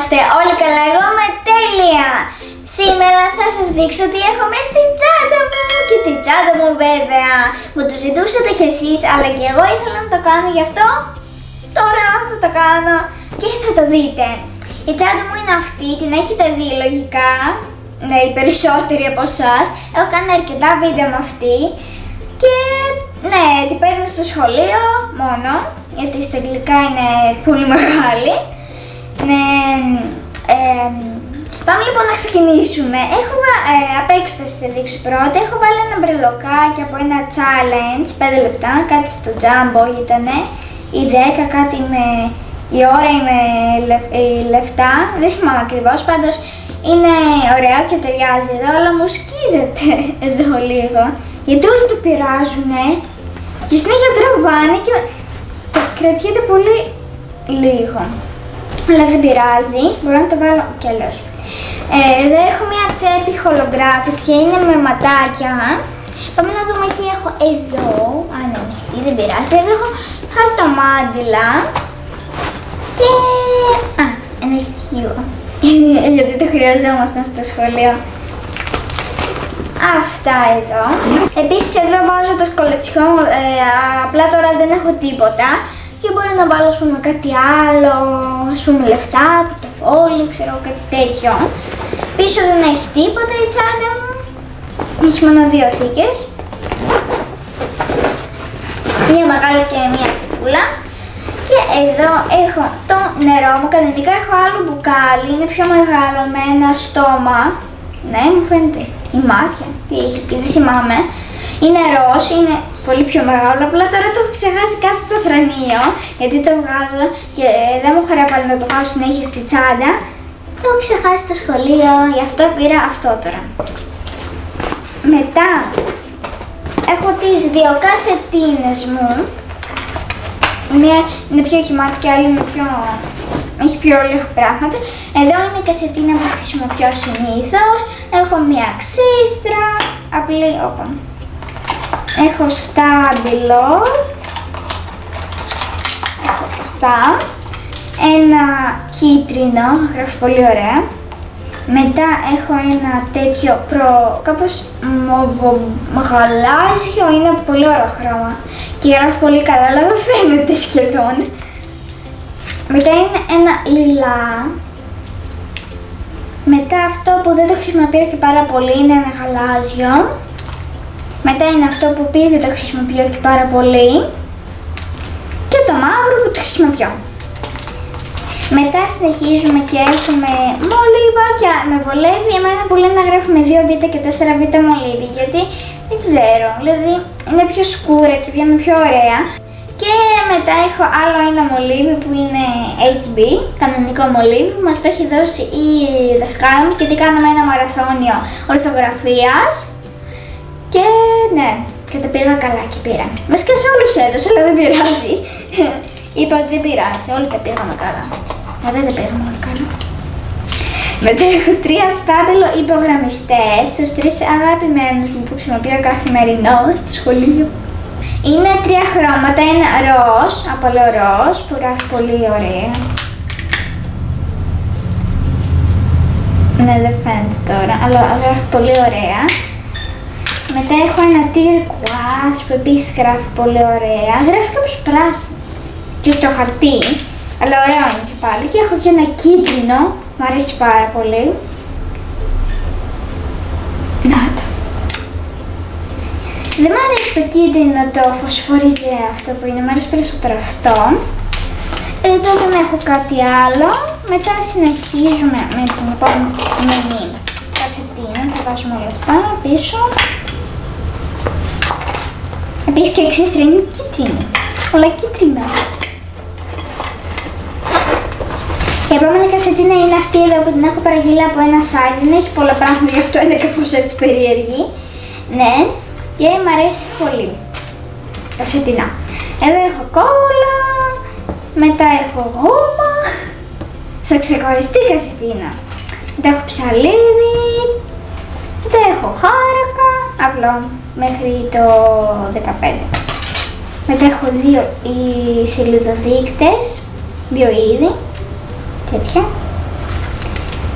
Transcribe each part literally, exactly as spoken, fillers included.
Είμαστε όλοι καλά, εγώ είμαι τέλεια! Σήμερα θα σας δείξω τι έχω μέσα στην τσάντα μου και τη τσάντα μου βέβαια. Μου το ζητούσατε κι εσείς, αλλά και εγώ ήθελα να το κάνω, γι' αυτό τώρα θα το κάνω και θα το δείτε. Η τσάντα μου είναι αυτή, την έχετε δει λογικά, ναι, οι περισσότεροι από εσάς. Έχω κάνει αρκετά βίντεο με αυτή και ναι, την παίρνω στο σχολείο μόνο, γιατί στα αγγλικά είναι πολύ μεγάλη. Ναι, ε, πάμε λοιπόν να ξεκινήσουμε. Έχω, ε, απ' έξω θα σας δείξω πρώτα. Έχω βάλει ένα μπρελοκάκι από ένα challenge, πέντε λεπτά, κάτι στο Jumbo ήτανε, ή δέκα, κάτι με η ώρα ή με λεφτά, δεν θυμάμαι ακριβώς, πάντως είναι ωραίο και ταιριάζει εδώ, αλλά μου σκίζεται εδώ λίγο, γιατί όλοι το πειράζουνε και συνέχεια τραβάνε και κρατιέται πολύ λίγο. Αλλά δεν πειράζει, μπορώ να το βάλω κι αλλιώς. Ε, εδώ έχω μια τσέπη holographic και είναι με ματάκια. Πάμε να δούμε τι έχω εδώ. Α, ναι, αυτή δεν πειράζει. Εδώ έχω χαρτομάντιλα και... Α, ένα οικείο. Γιατί το χρειαζόμασταν στο σχολείο. Αυτά εδώ. Επίσης εδώ βάζω το σκολετσιό, ε, απλά τώρα δεν έχω τίποτα. Και μπορεί να βάλω, ας πούμε, κάτι άλλο, ας πούμε λεφτά, πορτοφόλι, ξέρω, κάτι τέτοιο. Πίσω δεν έχει τίποτα η τσάντα μου. Έχει μόνο δύο θήκες. Μία μεγάλη και μία τσιπούλα. Και εδώ έχω το νερό μου. Κανονικά έχω άλλο μπουκάλι, είναι πιο μεγάλο με ένα στόμα. Ναι, μου φαίνεται η μάτια, τι έχει και δεν θυμάμαι. Είναι ροζ, είναι πολύ πιο μεγάλο, απλά τώρα το έχω ξεχάσει κάτω το θρανείο, γιατί το βγάζω και δεν μου χαρά να το βγάζω συνέχεια στη τσάντα. Το έχω ξεχάσει στο σχολείο, γι' αυτό πήρα αυτό τώρα. Μετά έχω τις δύο κασετίνες μου. Μία είναι πιο χυμάτη και άλλη είναι πιο... έχει πιο λίγα πράγματα. Εδώ είναι η κασετίνα που χρησιμοποιώ συνήθως. Έχω μία ξύστρα, απλή, όπα. Έχω στάμπιλο, έχω αυτά, ένα κίτρινο, γράφει πολύ ωραία. Μετά έχω ένα τέτοιο προ, κάπως γαλάζιο, είναι πολύ ωραίο χρώμα και γράφει πολύ καλά, αλλά δεν φαίνεται σχεδόν. Μετά είναι ένα λιλά. Μετά αυτό που δεν το χρησιμοποιώ και πάρα πολύ είναι ένα γαλάζιο. Μετά είναι αυτό που επίσης δεν το χρησιμοποιώ και πάρα πολύ. Και το μαύρο που το χρησιμοποιώ. Μετά συνεχίζουμε και έχουμε μολύβα και με βολεύει εμένα πολύ να γράφουμε δύο β και τέσσερα β μολύβι, γιατί δεν ξέρω, δηλαδή είναι πιο σκούρα και βγαίνουν πιο ωραία. Και μετά έχω άλλο ένα μολύβι που είναι έιτς μπι, κανονικό μολύβι, που μας το έχει δώσει η δασκάλα μου, γιατί κάναμε ένα μαραθώνιο ορθογραφίας. Και ναι, και τα πήγα καλά και πήρα. Βασικά σε όλους έδωσα, αλλά δεν πειράζει. Είπα ότι δεν πειράζει, όλοι τα πήγαμε καλά. Μα δεν τα πήγαμε όλοι καλά. Μετά έχω τρία στάμπελο υπογραμμιστές, τους τρεις αγαπημένους μου που χρησιμοποιώ καθημερινό στο σχολείο. Είναι τρία χρώματα, ένα ροζ, απαλό ροζ, που γράφει πολύ ωραία. Ναι, δεν φαίνεται τώρα, αλλά γράφει πολύ ωραία. Μετά έχω ένα τυρκουάζ που επίσης γράφει πολύ ωραία. Γράφει κάπως πράσινο και στο χαρτί, αλλά ωραίο είναι και πάλι. Και έχω και ένα κίτρινο, μου αρέσει πάρα πολύ. Να το. Δεν μου αρέσει το κίτρινο, το φωσφοριζέ αυτό που είναι, μου αρέσει περισσότερο αυτό. Εδώ δεν έχω κάτι άλλο. Μετά συνεχίζουμε με την επόμενη κασετίνα, θα βάζουμε όλα εκεί πάνω πίσω. Επίσης και η ξύστρα είναι κίτρινη, όλα κίτρινα. Η επόμενη κασετίνα είναι αυτή εδώ που την έχω παραγγείλει από ένα site, δεν έχει πολλά πράγματα, γι' αυτό είναι κάπως έτσι περίεργη. Ναι, και μου αρέσει πολύ. Κασετίνα. Εδώ έχω κόλλα, μετά έχω γόμα, σε ξεχωριστή κασετίνα. Μετά έχω ψαλίδι, μετά έχω χάρακα, απλό, μέχρι το δεκαπέντε. Μετά έχω δύο οι σελιδοδείκτες, δύο είδη, τέτοια.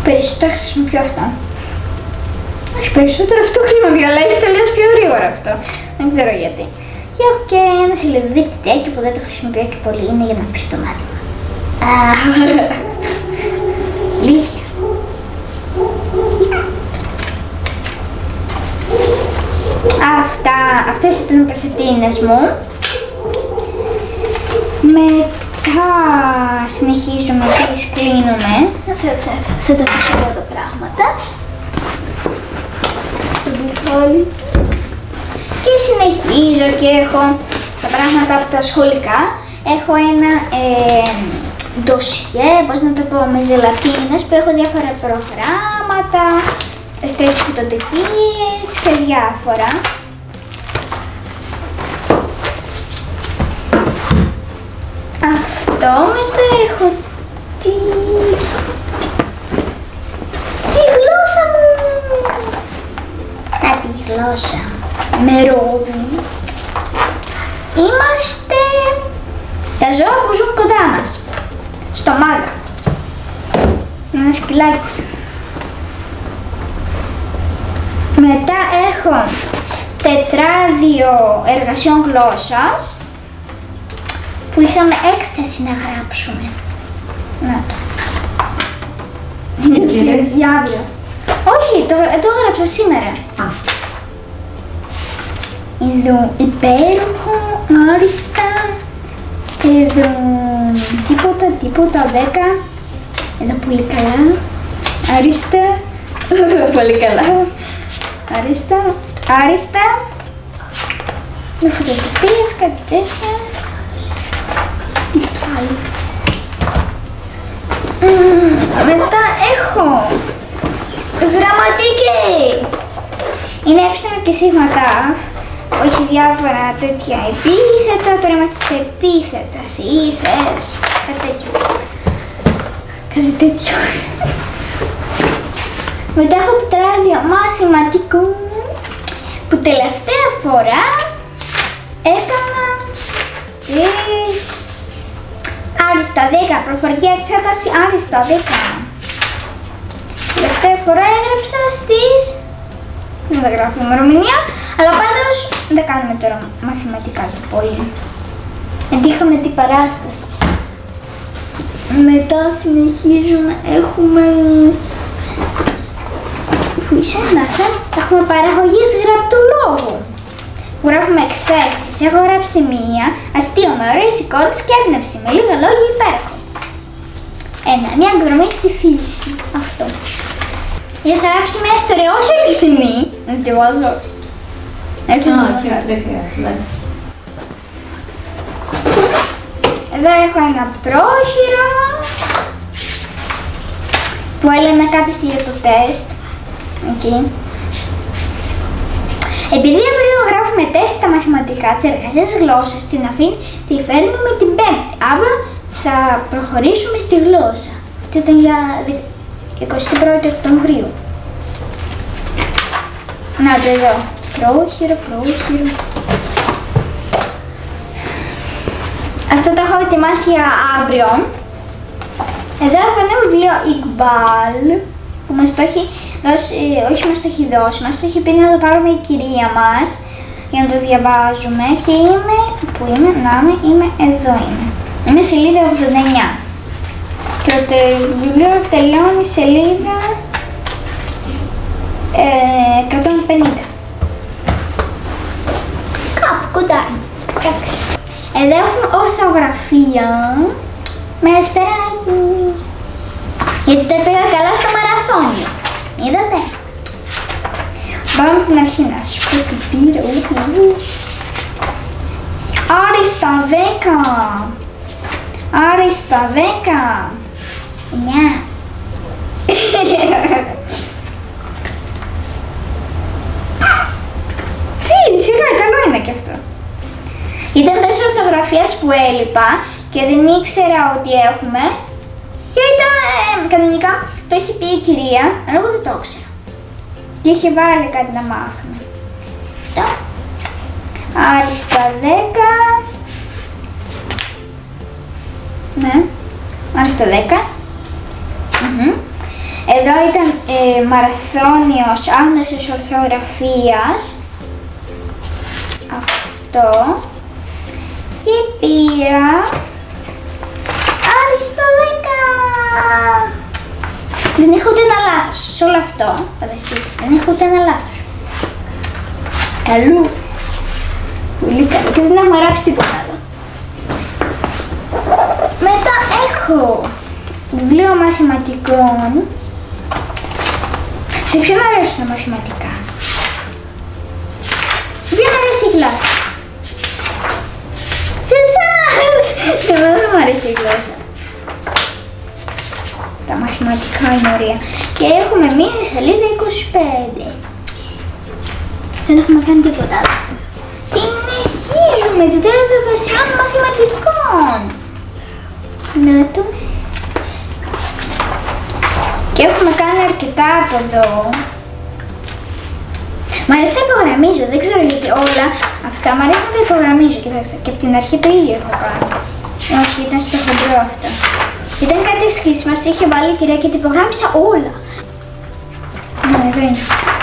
Περισσότερο χρησιμοποιώ αυτό. Όχι περισσότερο αυτό χρησιμοποιώ, αλλά έχει τελείως πιο γρήγορα αυτό. Δεν ξέρω γιατί. Και έχω και ένα σελιδοδείκτητάκι που δεν το χρησιμοποιώ και πολύ, είναι για να πεις το μάθημα. Αλήθεια. Αυτά, αυτές ήταν οι κασετίνες μου. Μετά συνεχίζουμε και τις κλείνουμε. Θα, θα τα πίσω εδώ τα πράγματα. Και συνεχίζω και έχω τα πράγματα από τα σχολικά. Έχω ένα ε, ντοσιέ, πώς να το πω, με ζελατίνες που έχω διάφορα προγράμματα, αυτές φωτοτυπίες και διάφορα. Αυτό μετά έχω τη... τη γλώσσα μου. Να τη γλώσσα με ρόδι. Είμαστε τα ζώα που ζουν κοντά μας. Στο μάγκα. Ένα σκυλάκι. Μετά έχω τετράδιο εργασιών γλώσσας που είχαμε έκθεση να γράψουμε. Να το. Για αύριο. Όχι, το, το έγραψα σήμερα. Α. Εδώ υπέροχο, άριστα. Εδώ τίποτα, τίποτα, δέκα. Εδώ πολύ καλά. Άριστα. Πολύ καλά. Άριστα. Άριστα. Με φωτοτυπίες, κάτι τέτοια. Μετά έχω γραμματική. Είναι έψιλον και σίγματα. Όχι διάφορα τέτοια επίθετα. Τώρα είμαστε στα επίθετα. Σίσες. Κάτι τέτοιο. Κάτι τέτοιο. Μετά έχω τετράδιο μαθηματικού που τελευταία φορά έκανα στις άριστα δέκα, προφορική εξέταση άριστα δέκα. Τελευταία φορά έγραψα στις... δεν θα γράφω ημερομηνία, αλλά πάντως δεν κάνουμε τώρα μαθηματικά και πολύ. Γιατί είχαμε την παράσταση. Μετά συνεχίζουμε, έχουμε... Πού είσαι, να θα, θα έχουμε παραγωγής γραπτού λόγου. Γράφουμε εκθέσεις. Έχω γράψει μία, αστείο με ωραίες εικόνες και έμπνευση, με λίγα λόγια υπέροχο. Ένα, μια εκδρομή στη φύση. Αυτό. Έχω γράψει μια ιστορία, όχι αληθινή. Να τη διαβάζω. Έτσι δεν χρειάζεται. Εδώ έχω ένα πρόχειρο που έλεγα κάτι για το τεστ. Εκεί. Επειδή αύριο γράφουμε τεστ στα μαθηματικά της εργασίας γλώσσας, την αφήνει τη φέρνουμε με την Πέμπτη. Αύριο θα προχωρήσουμε στη γλώσσα. Αυτό ήταν για εικοστή πρώτη Οκτωβρίου. Να το εδώ. Πρόχειρο, πρόχειρο. Αυτό το έχω ετοιμάσει για αύριο. Εδώ έχω ένα βιβλίο Ιqbal που μας το έχει δώσει, όχι μας το έχει δώσει, μας το έχει πει να το πάρουμε η κυρία μας για να το διαβάζουμε και είμαι, που είμαι, να είμαι, είμαι, εδώ είμαι. Είμαι σελίδα ογδόντα εννιά και το βιβλίο τελειώνει σελίδα ε, εκατόν πενήντα. Κάπου κοντά είναι, εντάξει. Εδώ έχουμε ορθογραφία με αστεράκι, γιατί τα πήγα καλά στο μαραθώνιο. Είδατε. Πάμε από την αρχή να σου πω τι πήρα. Άριστα δέκα. Άριστα δέκα. εννιά. Τι, σιγά, καλό είναι και αυτό. Ήταν τέσσερα ορθογραφίες που έλειπα και δεν ήξερα ότι έχουμε. Και ήταν ε, κανονικά, το έχει πει η κυρία, αλλά εγώ δεν το ήξερα. Και είχε βάλει κάτι να μάθουμε. Αυτό. Άριστα δέκα. Ναι, άριστα δέκα. Mm-hmm. Εδώ ήταν ε, μαραθώνιος άγνωσης ορθογραφίας. Αυτό. Και πήρα άριστο δέκα. Δεν έχω ούτε ένα λάθος. Σε όλο αυτό, φανταστείτε, δεν έχω ούτε ένα λάθος. Καλού. Πολύ καλό. Και δεν έχω γράψει τίποτα άλλο. Μετά έχω βιβλίο μαθηματικών. Σε ποιον αρέσουν τα μαθηματικά? Σε ποιον αρέσει η γλώσσα? Σε εσάς! Εγώ δεν μου αρέσει η γλώσσα. Τα μαθηματικά είναι ωραία. Και έχουμε μείνει σελίδα είκοσι πέντε. Δεν έχουμε κάνει τίποτα άλλο. Συνεχίζουμε το τέλος των βασιών μαθηματικών. Να το. Και έχουμε κάνει αρκετά από εδώ. Μ' αρέσει να υπογραμμίζω, δεν ξέρω γιατί όλα αυτά μ' αρέσει να τα υπογραμμίζω. Κοιτάξτε, και από την αρχή το ίδιο έχω κάνει. Όχι, ήταν στο χοντρό αυτό. Ήταν κάτι σχήση μας, είχε βάλει η κυρία και την υπογράμμισα όλα. Ναι, εδώ είναι.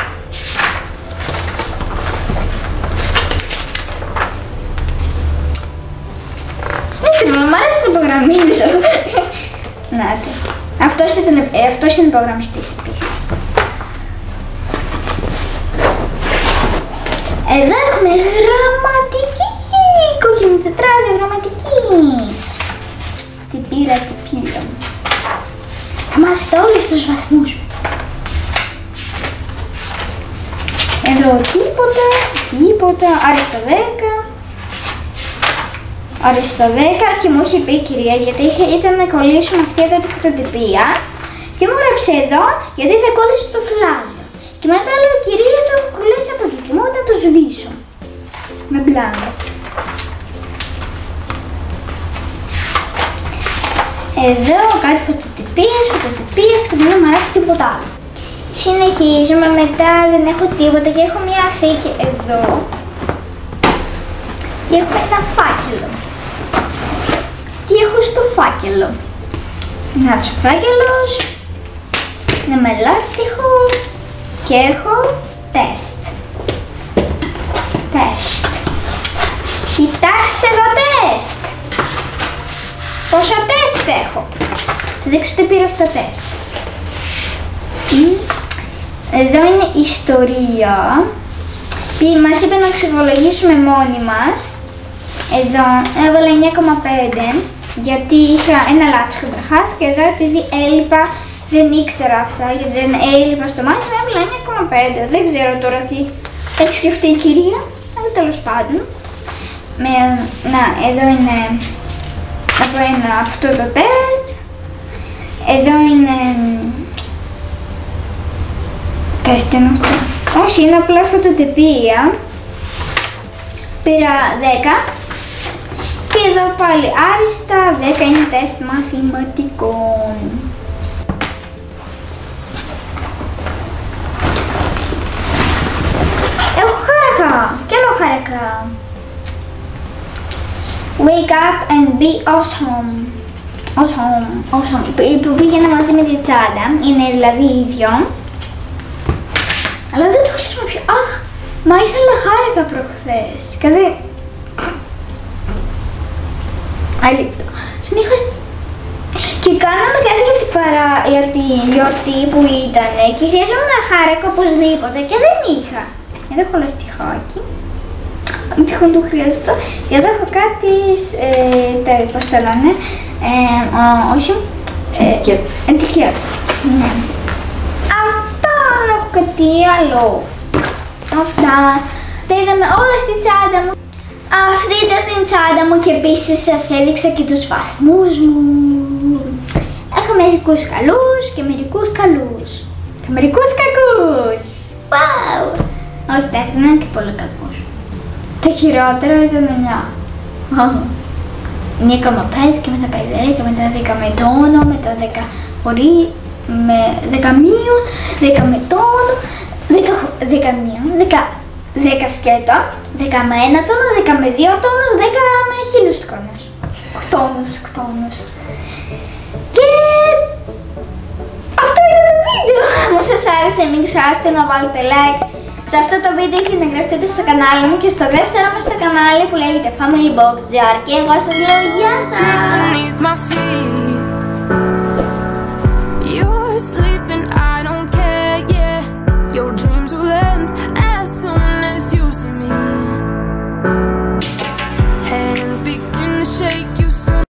Δεν μ' αρέσει να υπογραμμίζω. Νάτε. Αυτός, ήταν, ε, αυτός είναι υπογραμμιστής επίσης. Εδώ έχουμε γραμματική, κόκκινη τετράδιο γραμματικής. Τι πήρα, τι πήρα. Θα μάθετε όλους τους βαθμούς. Εδώ τίποτα, τίποτα, άριστο δέκα. Άριστο δέκα και μου είχε πει η κυρία γιατί είχε, ήταν να κολλήσουμε αυτή εδώ τη φωτοτυπία και μου έγραψε εδώ γιατί θα κόλλησε στο φυλάδιο. Και μετά λέω κυρία το έχω κολλήσει από εκεί και μου να το σβήσω. Με μπλάνο. Εδώ κάτι φωτοτυπίες, φωτοτυπίες και δεν έχω γράψει τίποτα άλλο. Συνεχίζουμε μετά, δεν έχω τίποτα και έχω μια θήκη εδώ. Και έχω ένα φάκελο. Τι έχω στο φάκελο? Να ο φάκελος, είναι με λάστιχο και έχω τεστ. Τεστ. Κοιτάξτε το τεστ. Πόσα τεστ έχω? Θα δείξω τι πήρα στα τεστ. Εδώ είναι ιστορία. Μας είπε να ξεβολογήσουμε μόνοι μας. Εδώ έβαλα εννιά κόμμα πέντε γιατί είχα ένα λάθος καταρχάς και εδώ επειδή έλειπα, δεν ήξερα αυτά γιατί δεν έλειπα στο μάτι μου, έβαλα εννιά κόμμα πέντε. Δεν ξέρω τώρα τι έχει σκεφτεί η κυρία, αλλά τέλος πάντων. Με, να, εδώ είναι από ένα αυτό το τεστ. Εδώ είναι... Τεστ είναι αυτό. Όχι, είναι απλά φωτοτυπία. Πήρα δέκα. Και εδώ πάλι άριστα, δέκα είναι τεστ μαθηματικών. Έχω χάρακα, και άλλο χάρακα. Wake up and be awesome. Awesome, awesome. Που πήγαινα μαζί με τη τσάντα, είναι δηλαδή ίδιο. Αλλά δεν το χρησιμοποιώ. Αχ, μα ήθελα χάρακα προχθές. Και δεν... Αλήθεια. Συνήθως... Και κάναμε κάτι για την, παρα... για τη γιορτή που ήταν και χρειαζόμουν ένα χάρακα οπωσδήποτε και δεν είχα. Εδώ έχω λαστιχάκι. Αν τυχόν το χρειάζεται. Και εδώ έχω κάτι, ε, τα, πώς το λένε, ε, ο, όχι, ετικέτες. Ε, ετικέτες. Ναι. Αυτά, δεν έχω κάτι άλλο. Αυτά. Τα είδαμε όλα στη τσάντα μου. Αυτή ήταν την τσάντα μου και επίσης σας έδειξα και τους βαθμούς μου. Έχω μερικούς καλούς και μερικούς καλούς. Και μερικούς κακούς. Wow. Όχι, εντάξει, δεν είναι και πολύ κακούς. Το χειρότερο ήταν εννιά. εννιά κόμμα πέντε και μετά πάει δέκα, μετά δέκα με τόνο, μετά δέκα χωρίς, με δέκα μείον, δέκα με τόνο, δέκα μείον, δέκα σκέτο, δέκα με ένα τόνο, δέκα με δύο τόνο, δέκα με χίλιους τόνους. Κτόνους, κτόνους. Και αυτό ήταν το βίντεο. άρεσε μην ξεχάσετε να βάλετε like σε αυτό το βίντεο και να εγγραφείτε στο κανάλι μου και στο δεύτερο μας στο κανάλι που λέγεται Family Box τζι αρ και εγώ σας λέω γεια σας!